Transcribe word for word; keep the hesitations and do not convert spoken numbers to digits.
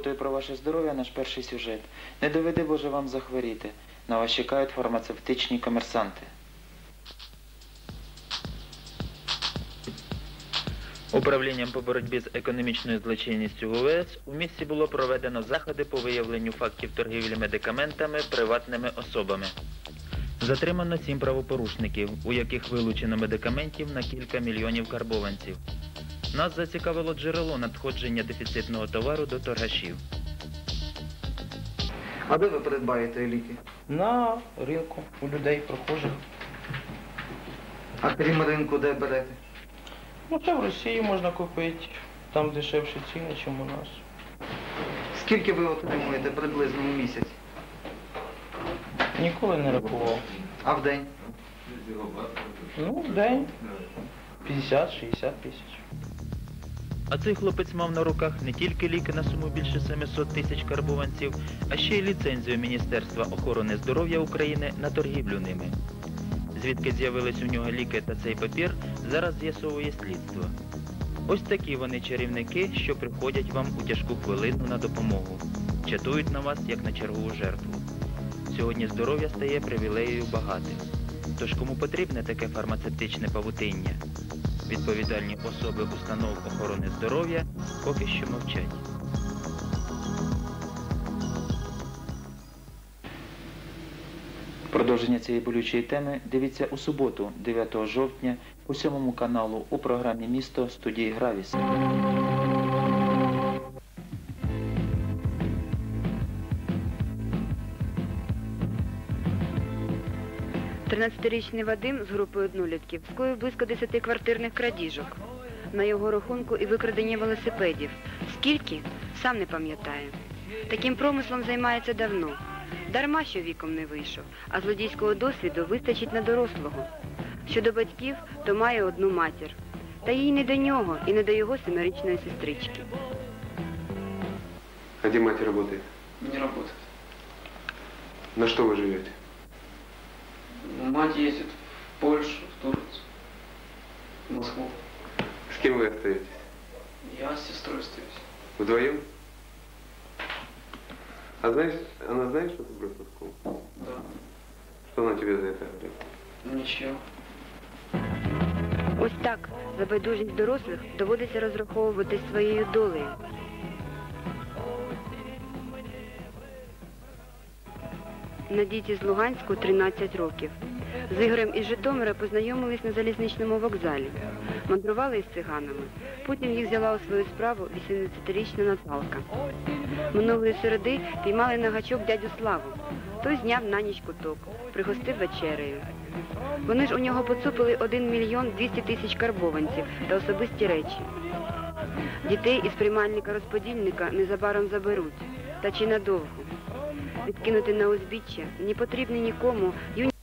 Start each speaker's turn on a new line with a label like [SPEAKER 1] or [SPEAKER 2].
[SPEAKER 1] турботою про ваше здоров'я наш перший сюжет. Не доведи, Боже, вам захворіти. На вас чекають фармацевтичні комерсанти. Управлінням по боротьбі з економічною злочинністю ГУ Е С у місті було проведено заходи по виявленню фактів торгівлі медикаментами приватними особами. Затримано сім правопорушників, у яких вилучено медикаментів на кілька мільйонів карбованців. Нас зацікавило джерело надходження дефіцитного товару до торгашів.
[SPEAKER 2] А де ви придбаєте ліки?
[SPEAKER 3] На ринку у людей прохожих.
[SPEAKER 2] А крім ринку, де берете?
[SPEAKER 3] Ну це в Росії можна купити, там дешевші ціни, ніж у нас.
[SPEAKER 2] Скільки ви отримуєте приблизно в місяць?
[SPEAKER 3] Ніколи не рахував.
[SPEAKER 2] А в день?
[SPEAKER 3] Ну, в день п'ятдесят-шістдесят тисяч.
[SPEAKER 1] А цей хлопець мав на руках не тільки ліки на суму більше семисот тисяч карбованців, а ще й ліцензію Міністерства охорони здоров'я України на торгівлю ними. Звідки з'явились у нього ліки та цей папір, зараз з'ясовує слідство. Ось такі вони чарівники, що приходять вам у тяжку хвилину на допомогу. Чатують на вас, як на чергову жертву. Сьогодні здоров'я стає привілеєю багатих. Тож кому потрібне таке фармацевтичне павутиння? Відповідальні особи установ охорони здоров'я поки що мовчать. Продовження цієї болючої теми дивіться у суботу, дев'ятого жовтня, по сьомому каналу у програмі «Місто» студії Гравіс.
[SPEAKER 4] тринадцятирічний Вадим з групою однолітків скоїв близько десяти квартирних крадіжок. На його рахунку і викрадення велосипедів. Скільки? Сам не пам'ятає. Таким промислом займається давно. Дарма, що віком не вийшов, а злодійського досвіду вистачить на дорослого. Щодо батьків, то має одну матір. Та їй не до нього і не до його семирічної сестрички.
[SPEAKER 5] А где мать работает?
[SPEAKER 6] Не работает.
[SPEAKER 5] На что вы живете?
[SPEAKER 6] Мать ездит в Польшу, в Турцию, в Москву.
[SPEAKER 5] С кем вы остаетесь?
[SPEAKER 6] Я с сестрой остаюсь.
[SPEAKER 5] Вдвоем? А знаешь, она знает, что ты бросил школу?
[SPEAKER 6] Да.
[SPEAKER 5] Что она тебе за это говорит?
[SPEAKER 6] Ничего.
[SPEAKER 4] Ось так, за байдужість дорослих доводиться розраховуватись своєю долею. Надійці з Луганську тринадцять років. З Ігорем із Житомира познайомились на залізничному вокзалі. Мандрували із циганами. Потім їх взяла у свою справу вісімнадцятирічна Наталка. Минулої середи піймали на гачок дядю Славу. Той зняв на ніч куток, пригостив вечерею. Вони ж у нього поцупили один мільйон двісті тисяч карбованців та особисті речі. Дітей із приймальника-розподільника незабаром заберуть. Та чи надовго? Відкинути на узбіччя не потрібні нікому юні